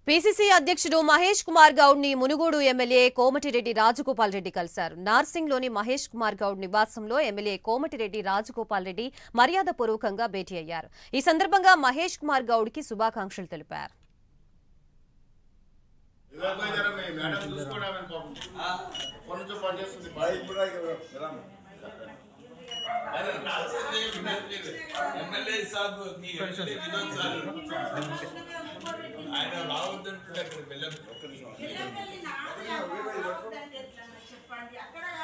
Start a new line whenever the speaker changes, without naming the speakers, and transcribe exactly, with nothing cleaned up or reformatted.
PCC అధ్యక్షుడు మహేష్ కుమార్ గౌడ్ ని Munugode MLA Komatireddy Rajagopal Reddy కలిశారు. నార్సింగ్ లోని మహేష్ కుమార్ గౌడ్ నివాసంలో ఎమ్మెల్యే కోమటిరెడ్డి రాజగోపాల్ రెడ్డి మర్యాదపూర్వకంగా భేటీ అయ్యారు. ఈ సందర్భంగా మహేష్ కుమార్ గౌడ్ కి శుభాకాంక్షలు తెలిపారు.
ఎమ్మెల్యే సాబ్ మీ ఎమ్మెల్యే వినోద్ సార్ ఆయన రావద్దంటున్నారు. చెప్పండి అక్కడ